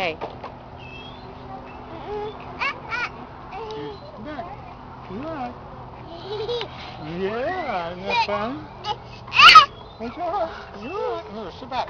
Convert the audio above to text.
Okay. Look. Look. Yeah, isn't that fun? What's wrong? Look. Look, sit back.